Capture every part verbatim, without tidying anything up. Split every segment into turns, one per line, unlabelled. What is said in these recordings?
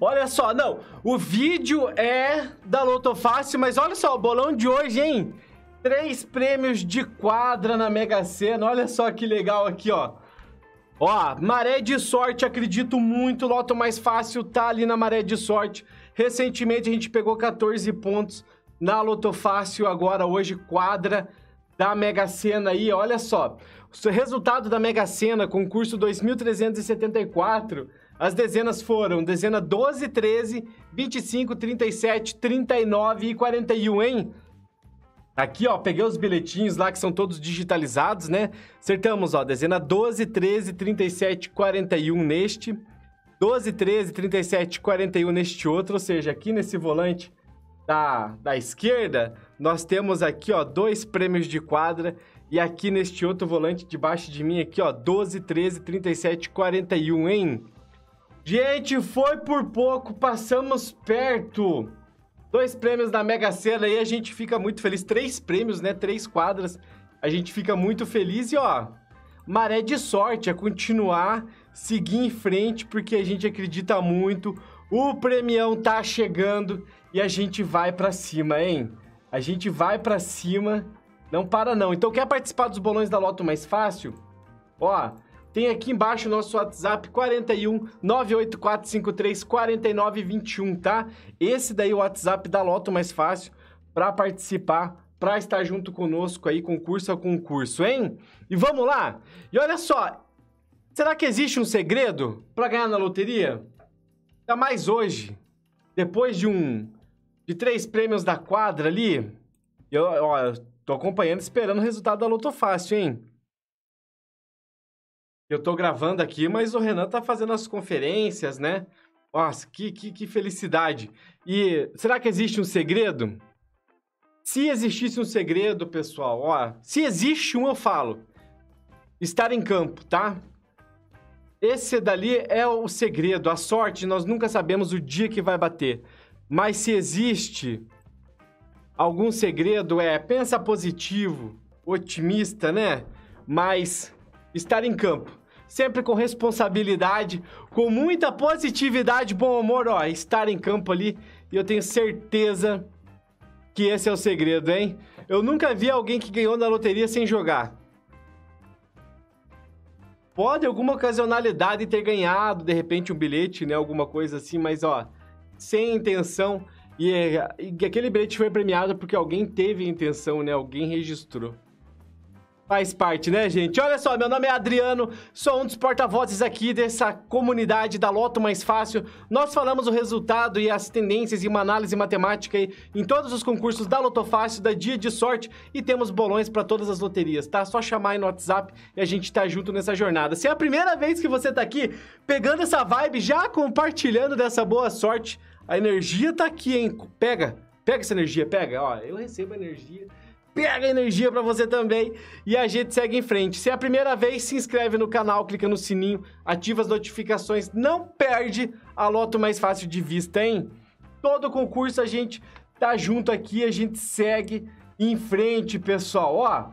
Olha só, não, o vídeo é da Loto Fácil, mas olha só, o bolão de hoje, hein? Três prêmios de quadra na Mega Sena, olha só que legal aqui, ó. Ó, maré de sorte, acredito muito, Loto Mais Fácil tá ali na maré de sorte. Recentemente a gente pegou quatorze pontos na Loto Fácil, agora hoje quadra da Mega Sena aí, olha só. O resultado da Mega Sena, concurso dois mil trezentos e setenta e quatro, as dezenas foram dezena doze, treze, vinte e cinco, trinta e sete, trinta e nove e quarenta e um, hein? Aqui, ó, peguei os bilhetinhos lá que são todos digitalizados, né? Acertamos, ó, dezena doze, treze, trinta e sete, quarenta e um neste, doze, treze, trinta e sete, quarenta e um neste outro, ou seja, aqui nesse volante da, da esquerda, nós temos aqui, ó, dois prêmios de quadra, e aqui neste outro volante debaixo de mim aqui, ó, doze, treze, trinta e sete, quarenta e um, hein? Gente, foi por pouco, passamos perto. Dois prêmios da Mega Sena aí, a gente fica muito feliz. Três prêmios, né? Três quadras. A gente fica muito feliz e, ó, maré de sorte é continuar, seguir em frente, porque a gente acredita muito. O premião tá chegando e a gente vai pra cima, hein? A gente vai pra cima, não para não. Então, quer participar dos bolões da Loto Mais Fácil? Ó, tem aqui embaixo o nosso WhatsApp, quarenta e um, nove oito quatro cinco três, quarenta e nove vinte e um, tá? Esse daí é o WhatsApp da Loto Mais Fácil para participar, para estar junto conosco aí, concurso a concurso, hein? E vamos lá! E olha só, será que existe um segredo para ganhar na loteria? Ainda mais hoje, depois de um, de três prêmios da quadra ali, eu, ó, eu tô acompanhando, esperando o resultado da Loto Fácil, hein? Eu tô gravando aqui, mas o Renan tá fazendo as conferências, né? Nossa, que, que, que felicidade. E será que existe um segredo? Se existisse um segredo, pessoal, ó, se existe um, eu falo, estar em campo, tá? Esse dali é o segredo, a sorte, nós nunca sabemos o dia que vai bater. Mas se existe algum segredo, é, pensa positivo, otimista, né? Mas estar em campo. Sempre com responsabilidade, com muita positividade, bom humor, ó, estar em campo ali, e eu tenho certeza que esse é o segredo, hein? Eu nunca vi alguém que ganhou na loteria sem jogar. Pode alguma ocasionalidade ter ganhado, de repente, um bilhete, né, alguma coisa assim, mas, ó, sem intenção, e, e aquele bilhete foi premiado porque alguém teve a intenção, né, alguém registrou. Faz parte, né, gente? Olha só, meu nome é Adriano, sou um dos porta-vozes aqui dessa comunidade da Loto Mais Fácil. Nós falamos o resultado e as tendências e uma análise matemática aí em todos os concursos da Loto Fácil, da Dia de Sorte, e temos bolões para todas as loterias, tá? Só chamar aí no WhatsApp e a gente tá junto nessa jornada. Se é a primeira vez que você tá aqui, pegando essa vibe, já compartilhando dessa boa sorte, a energia tá aqui, hein? Pega, pega essa energia, pega. Ó, eu recebo energia. Pega energia pra você também e a gente segue em frente. Se é a primeira vez, se inscreve no canal, clica no sininho, ativa as notificações, não perde a Loto Mais Fácil de vista, hein? Todo concurso a gente tá junto aqui, a gente segue em frente, pessoal, ó.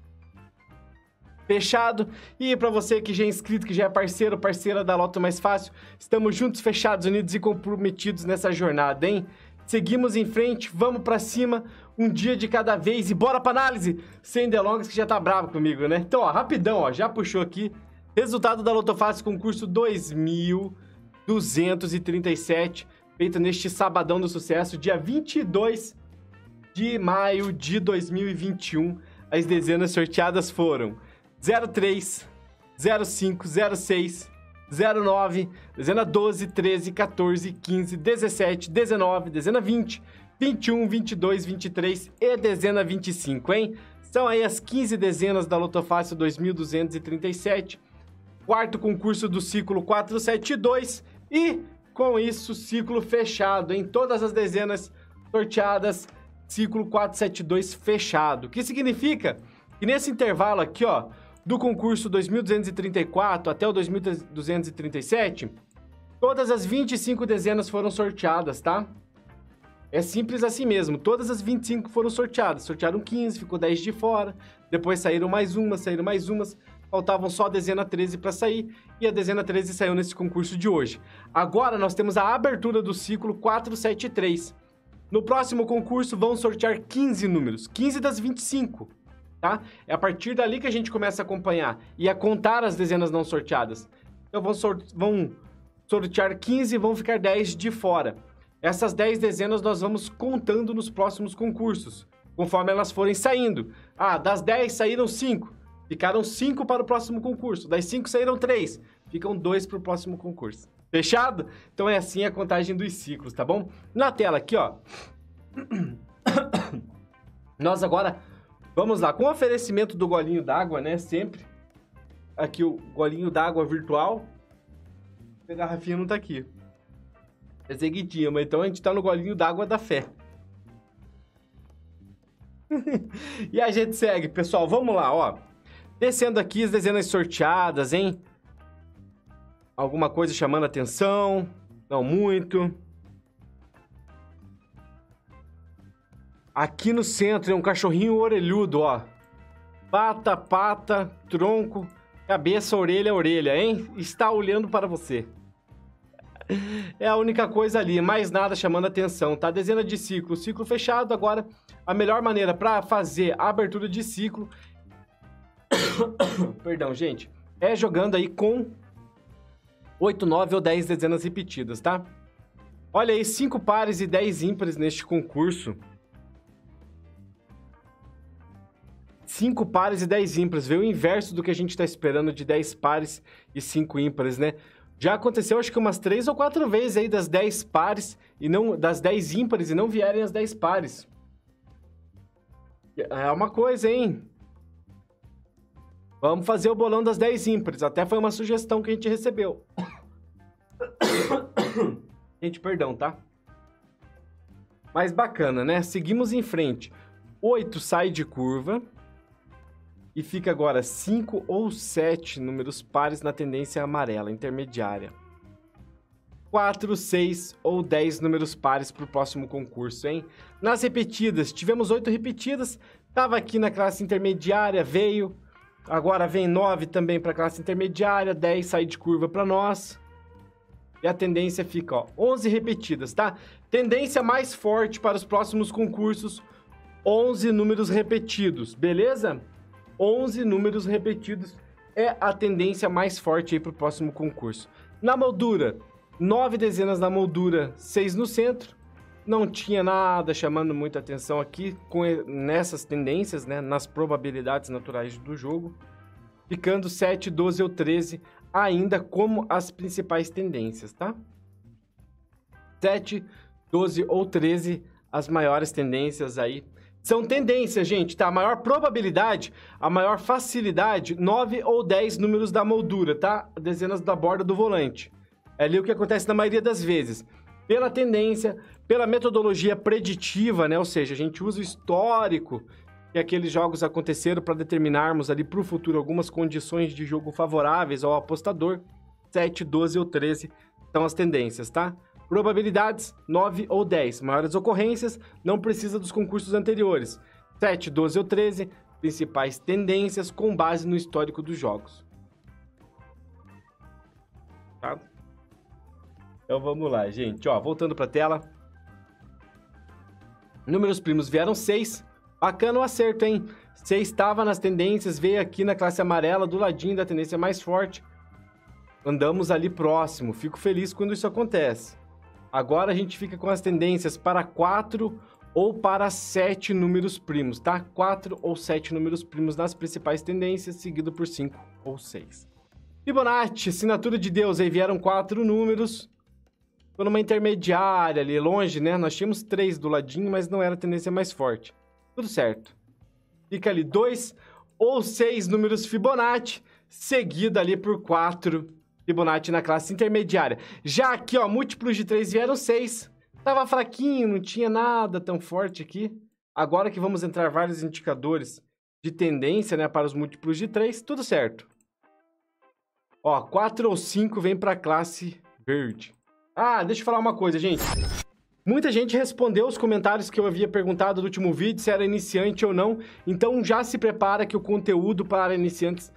Fechado. E pra você que já é inscrito, que já é parceiro, parceira da Loto Mais Fácil, estamos juntos, fechados, unidos e comprometidos nessa jornada, hein? Seguimos em frente, vamos pra cima, um dia de cada vez e bora pra análise! Sem delongas, que já tá bravo comigo, né? Então, ó, rapidão, ó, já puxou aqui. Resultado da Loto Fácil, concurso dois mil duzentos e trinta e sete, feito neste sabadão do sucesso, dia vinte e dois de maio de dois mil e vinte e um. As dezenas sorteadas foram zero três, zero cinco, zero seis... zero nove, dezena doze, treze, quatorze, quinze, dezessete, dezenove, dezena vinte, vinte e um, vinte e dois, vinte e três e dezena vinte e cinco, hein? São aí as quinze dezenas da Loto Fácil dois mil duzentos e trinta e sete, quarto concurso do ciclo quatrocentos e setenta e dois e, com isso, ciclo fechado, em todas as dezenas sorteadas, ciclo quatrocentos e setenta e dois fechado. O que significa que nesse intervalo aqui, ó, do concurso dois mil duzentos e trinta e quatro até o dois mil duzentos e trinta e sete, todas as vinte e cinco dezenas foram sorteadas, tá? É simples assim mesmo, todas as vinte e cinco foram sorteadas. Sortearam quinze, ficou dez de fora, depois saíram mais umas, saíram mais umas. Faltavam só a dezena treze para sair, e a dezena treze saiu nesse concurso de hoje. Agora nós temos a abertura do ciclo quatrocentos e setenta e três. No próximo concurso vão sortear quinze números, quinze das vinte e cinco, tá? É a partir dali que a gente começa a acompanhar e a contar as dezenas não sorteadas. Então vão, sor vão sortear quinze e vão ficar dez de fora. Essas dez dezenas nós vamos contando nos próximos concursos, conforme elas forem saindo. Ah, das dez saíram cinco. Ficaram cinco para o próximo concurso. Das cinco saíram três. Ficam dois para o próximo concurso. Fechado? Então é assim a contagem dos ciclos, tá bom? Na tela aqui, ó. Nós agora vamos lá. Com o oferecimento do golinho d'água, né? Sempre. Aqui o golinho d'água virtual. A garrafinha não tá aqui. Pensei que tinha, mas então a gente tá no golinho d'água da fé. E a gente segue, pessoal. Vamos lá, ó. Descendo aqui as dezenas sorteadas, hein? Alguma coisa chamando a atenção? Não muito. Aqui no centro é um cachorrinho orelhudo, ó. Pata, pata, tronco, cabeça, orelha, orelha, hein? Está olhando para você. É a única coisa ali, mais nada chamando a atenção, tá? Dezena de ciclo, ciclo fechado. Agora, a melhor maneira para fazer a abertura de ciclo... Perdão, gente. É jogando aí com oito, nove ou dez dezenas repetidas, tá? Olha aí, cinco pares e dez ímpares neste concurso. cinco pares e dez ímpares. Veio o inverso do que a gente está esperando de dez pares e cinco ímpares, né? Já aconteceu, acho que umas três ou quatro vezes aí das dez pares e não... das dez ímpares e não vierem as dez pares. É uma coisa, hein? Vamos fazer o bolão das dez ímpares. Até foi uma sugestão que a gente recebeu. Gente, perdão, tá? Mas bacana, né? Seguimos em frente. oito sai de curva. E fica agora cinco ou sete números pares na tendência amarela, intermediária. quatro, seis ou dez números pares para o próximo concurso, hein? Nas repetidas, tivemos oito repetidas. Estava aqui na classe intermediária, veio... Agora vem nove também para a classe intermediária, dez sai de curva para nós. E a tendência fica, ó, onze repetidas, tá? Tendência mais forte para os próximos concursos, onze números repetidos, beleza? onze números repetidos é a tendência mais forte aí para o próximo concurso. Na moldura, nove dezenas na moldura, seis no centro. Não tinha nada chamando muita atenção aqui com, nessas tendências, né? Nas probabilidades naturais do jogo. Ficando sete, doze ou treze ainda como as principais tendências, tá? sete, doze ou treze, as maiores tendências aí. São tendências, gente, tá? A maior probabilidade, a maior facilidade, nove ou dez números da moldura, tá? Dezenas da borda do volante. É ali o que acontece na maioria das vezes. Pela tendência, pela metodologia preditiva, né? Ou seja, a gente usa o histórico que aqueles jogos aconteceram para determinarmos ali para o futuro algumas condições de jogo favoráveis ao apostador. sete, doze ou treze são as tendências, tá? Probabilidades, nove ou dez. Maiores ocorrências, não precisa dos concursos anteriores. sete, doze ou treze, principais tendências com base no histórico dos jogos. Tá? Então vamos lá, gente. Ó, voltando para a tela. Números primos vieram seis. Bacana o acerto, hein? seis estava nas tendências, veio aqui na classe amarela, do ladinho da tendência mais forte. Andamos ali próximo. Fico feliz quando isso acontece. Agora a gente fica com as tendências para quatro ou para sete números primos, tá? quatro ou sete números primos nas principais tendências, seguido por cinco ou seis. Fibonacci, assinatura de Deus, aí vieram quatro números. Tô numa intermediária ali, longe, né? Nós tínhamos três do ladinho, mas não era a tendência mais forte. Tudo certo. Fica ali dois ou seis números Fibonacci, seguido ali por quatro Fibonacci na classe intermediária. Já aqui, ó, múltiplos de três vieram seis. Tava fraquinho, não tinha nada tão forte aqui. Agora que vamos entrar vários indicadores de tendência, né, para os múltiplos de três, tudo certo. Ó, quatro ou cinco vem para a classe verde. Ah, deixa eu falar uma coisa, gente. Muita gente respondeu os comentários que eu havia perguntado no último vídeo, se era iniciante ou não. Então já se prepara que o conteúdo para iniciantes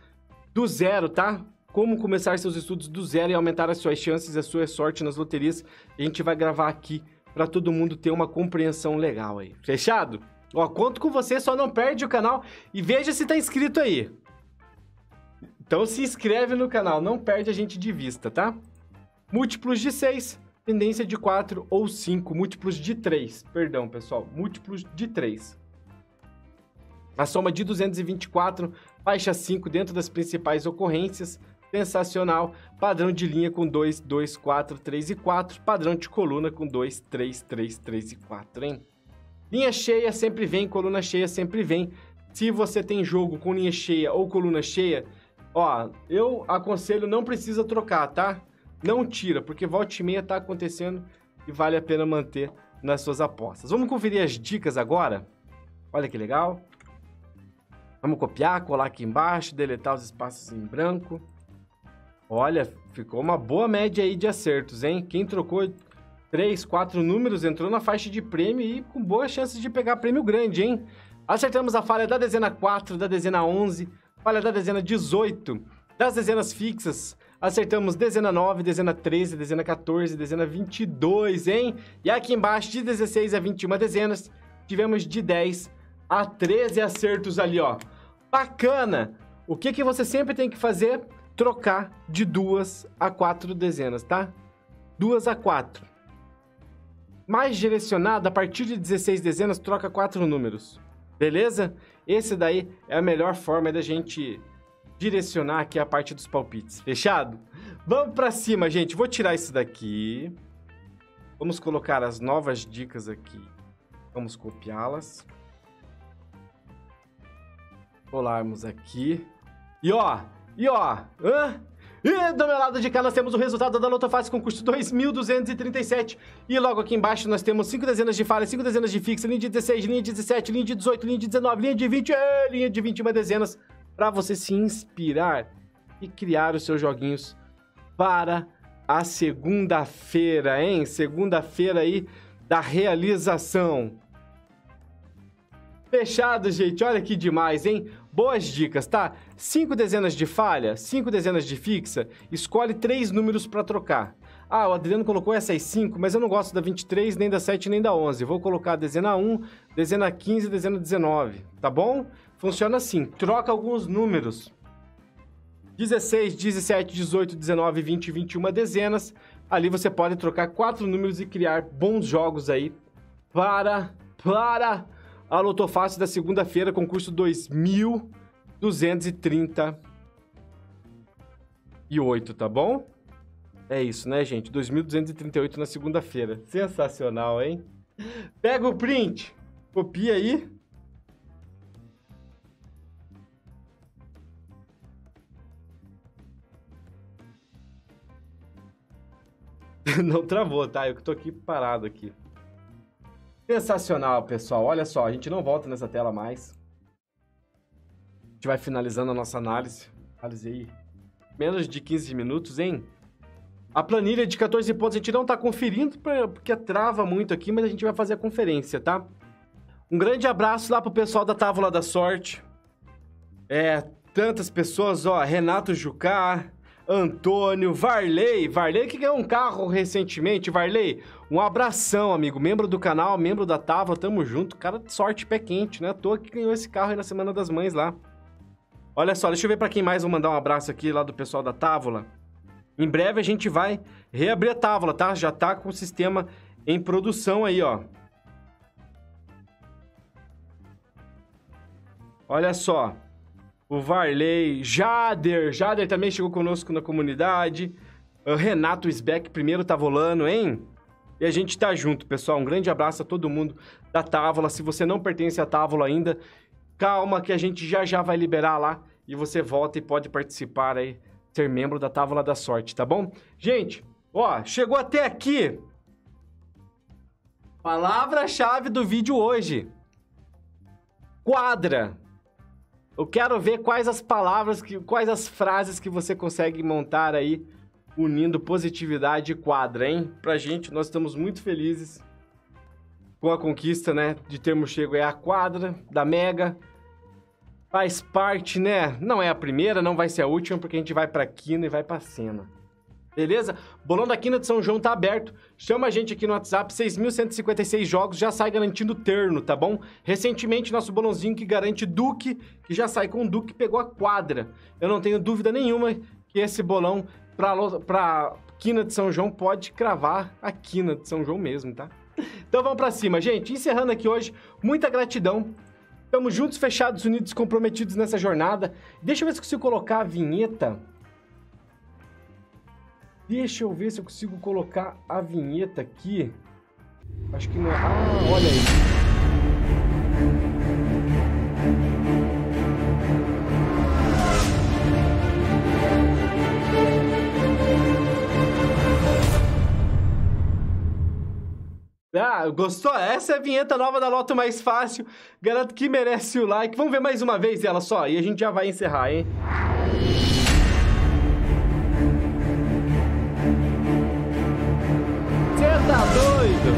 do zero, tá? Como começar seus estudos do zero e aumentar as suas chances e a sua sorte nas loterias. A gente vai gravar aqui para todo mundo ter uma compreensão legal aí. Fechado? Ó, conto com você, só não perde o canal e veja se tá inscrito aí. Então se inscreve no canal, não perde a gente de vista, tá? Múltiplos de seis, tendência de quatro ou cinco. Múltiplos de três, perdão, pessoal. Múltiplos de três. A soma de duzentos e vinte e quatro, faixa cinco dentro das principais ocorrências. Sensacional. Padrão de linha com dois, dois, quatro, três e quatro. Padrão de coluna com dois, três, três, três e quatro, hein? Linha cheia sempre vem, coluna cheia sempre vem. Se você tem jogo com linha cheia ou coluna cheia, ó, eu aconselho não precisa trocar, tá? Não tira, porque volta e meia tá acontecendo e vale a pena manter nas suas apostas. Vamos conferir as dicas agora? Olha que legal. Vamos copiar, colar aqui embaixo, deletar os espaços em branco. Olha, ficou uma boa média aí de acertos, hein? Quem trocou três, quatro números entrou na faixa de prêmio e com boas chances de pegar prêmio grande, hein? Acertamos a falha da dezena quatro, da dezena onze, falha da dezena dezoito, das dezenas fixas. Acertamos dezena nove, dezena treze, dezena quatorze, dezena vinte e dois, hein? E aqui embaixo, de dezesseis a vinte e uma dezenas, tivemos de dez a treze acertos ali, ó. Bacana! O que que você sempre tem que fazer? Trocar de duas a quatro dezenas, tá? duas a quatro. Mais direcionado, a partir de dezesseis dezenas, troca quatro números. Beleza? Esse daí é a melhor forma da gente direcionar aqui a parte dos palpites. Fechado? Vamos pra cima, gente. Vou tirar isso daqui. Vamos colocar as novas dicas aqui. Vamos copiá-las. Colarmos aqui. E ó, e ó, hã? E do meu lado de cá nós temos o resultado da Loto Fácil com custo dois mil duzentos e trinta e sete. E logo aqui embaixo nós temos cinco dezenas de falha, cinco dezenas de fixa, linha de dezesseis, linha de dezessete, linha de dezoito, linha de dezenove, linha de vinte, é, linha de vinte e uma dezenas, para você se inspirar e criar os seus joguinhos para a segunda-feira, hein? Segunda-feira aí da realização. Fechado, gente. Olha que demais, hein? Boas dicas, tá? Cinco dezenas de falha, cinco dezenas de fixa, escolhe três números para trocar. Ah, o Adriano colocou essas cinco, mas eu não gosto da vinte e três, nem da sete, nem da onze. Vou colocar a dezena um, dezena quinze e dezena dezenove, tá bom? Funciona assim, troca alguns números. dezesseis, dezessete, dezoito, dezenove, vinte e vinte e uma dezenas. Ali você pode trocar quatro números e criar bons jogos aí para... para... a Loto Fácil da segunda-feira, concurso dois mil duzentos e trinta e oito, tá bom? É isso, né, gente? dois mil duzentos e trinta e oito na segunda-feira. Sensacional, hein? Pega o print, copia aí. Não travou, tá? Eu que tô aqui parado aqui. Sensacional, pessoal. Olha só, a gente não volta nessa tela mais. A gente vai finalizando a nossa análise. Análise aí. Menos de quinze minutos, hein? A planilha de quatorze pontos a gente não tá conferindo porque trava muito aqui, mas a gente vai fazer a conferência, tá? Um grande abraço lá pro pessoal da Távola da Sorte. É, tantas pessoas, ó. Renato Jucá, Antônio, Varley, Varley que ganhou um carro recentemente, Varley, um abração, amigo, membro do canal, membro da Távola, tamo junto, cara de sorte, pé quente, né, à toa que ganhou esse carro aí na Semana das Mães lá. Olha só, deixa eu ver pra quem mais vou mandar um abraço aqui lá do pessoal da Távola. Em breve a gente vai reabrir a Távola, tá? Já tá com o sistema em produção aí, ó. Olha só. O Varley, Jader, Jader também chegou conosco na comunidade. O Renato Isbeck, primeiro tavolano, hein? E a gente tá junto, pessoal. Um grande abraço a todo mundo da Távola. Se você não pertence à Távola ainda, calma que a gente já já vai liberar lá. E você volta e pode participar aí, ser membro da Távola da Sorte, tá bom? Gente, ó, chegou até aqui. Palavra-chave do vídeo hoje. Quadra. Eu quero ver quais as palavras, que, quais as frases que você consegue montar aí, unindo positividade e quadra, hein? Pra gente, nós estamos muito felizes com a conquista, né? De termos chego aí à quadra da Mega. Faz parte, né? Não é a primeira, não vai ser a última, porque a gente vai pra quina e vai pra cena. Beleza? Bolão da Quina de São João tá aberto. Chama a gente aqui no WhatsApp, seis mil cento e cinquenta e seis jogos, já sai garantindo terno, tá bom? Recentemente, nosso bolãozinho que garante Duque, que já sai com o Duque, pegou a quadra. Eu não tenho dúvida nenhuma que esse bolão pra, pra Quina de São João pode cravar a Quina de São João mesmo, tá? Então vamos pra cima, gente. Encerrando aqui hoje, muita gratidão. Estamos juntos, fechados, unidos, comprometidos nessa jornada. Deixa eu ver se eu consigo colocar a vinheta... Deixa eu ver se eu consigo colocar a vinheta aqui. Acho que não é... Ah, olha aí. Ah, gostou? Essa é a vinheta nova da Loto Mais Fácil. Garanto que merece o like. Vamos ver mais uma vez ela só. E a gente já vai encerrar, hein? Tá doido?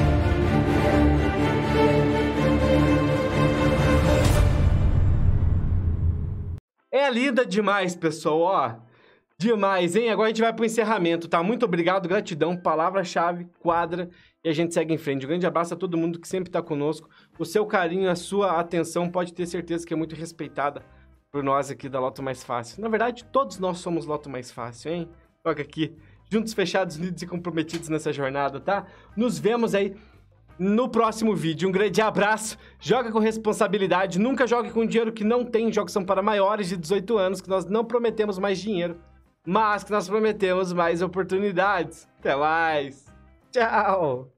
É linda demais, pessoal, ó. Demais, hein? Agora a gente vai pro encerramento, tá? Muito obrigado, gratidão, palavra-chave, quadra, e a gente segue em frente. Um grande abraço a todo mundo que sempre tá conosco. O seu carinho, a sua atenção, pode ter certeza que é muito respeitada por nós aqui da Loto Mais Fácil. Na verdade, todos nós somos Loto Mais Fácil, hein? Olha aqui. Juntos, fechados, unidos e comprometidos nessa jornada, tá? Nos vemos aí no próximo vídeo. Um grande abraço, joga com responsabilidade, nunca jogue com dinheiro que não tem, jogos são para maiores de dezoito anos, que nós não prometemos mais dinheiro, mas que nós prometemos mais oportunidades. Até mais. Tchau.